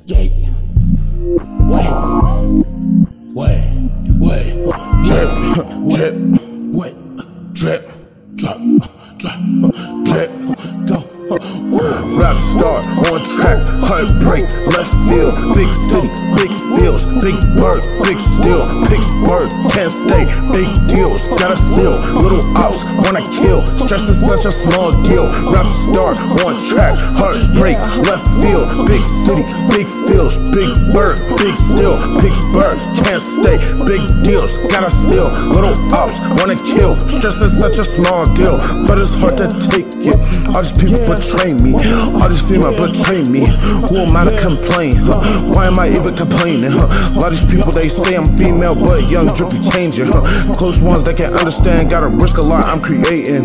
Yeah. Wait. Drip. Wait. Drip. Drop. Drip. Go. Rap star on track, heartbreak, left field, big city, big fields, big bird, big steel, Pittsburgh, can't stay, big deals, gotta seal, little outs, wanna kill, stress is such a small deal. Rap star on track, heartbreak, left field, big city, big fields, big bird, big steel, Pittsburgh, can't stay, big deals, gotta seal, little outs, wanna kill, stress is such a small deal, but it's hard to take it. All these people betray me, all these females betray me. Who am I to complain? Why am I even complaining? A lot of these people, they say I'm female, but young drippy changing. Close ones that can understand, gotta risk a lot, I'm creating.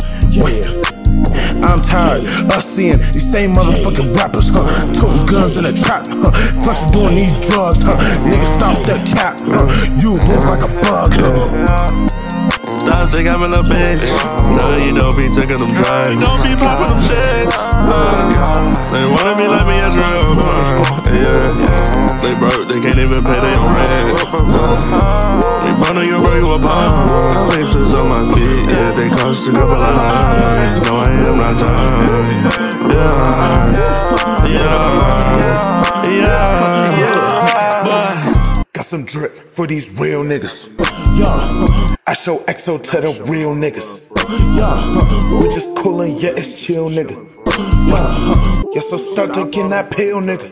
I'm tired of seeing these same motherfucking rappers, toting guns in the trap, flexing doing these drugs, niggas stop that cap, you look like a bug. Stop think I'm in a bitch. No, you don't be taking them drugs. You don't be popping them shits. They wanna be like me a drug. Yeah. They broke, they can't even pay their own rent. They bundle your bro, you a pump. Laces on my feet, yeah, they cost a couple of hundred. No, I am not done. Yeah. Got some drip for these real niggas. I show XO to the real niggas. We just coolin', yeah, it's chill, nigga. Yeah, so start taking that pill, nigga.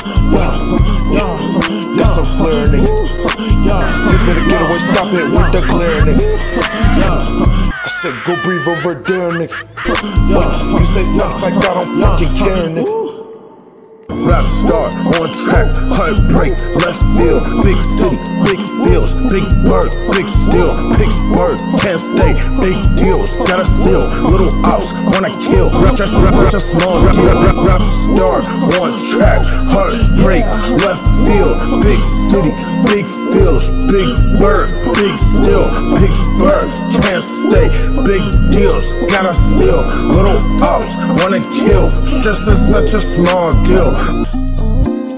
Got some flair, nigga. You better get away, stop it with the glare, nigga. I said go breathe over there, nigga. You say something like I don't fucking care, nigga. Rap star on track, heartbreak, left field, big city, big fields, big bird, big steel, Pittsburgh, can't stay, big deals, gotta seal, little outs, wanna kill, rap small, rap star on track, heartbreak, left field, big city, big fields, big bird, big steel, Pittsburgh, can't stay, big deals, gotta seal, little outs, wanna kill, stress is such a small deal.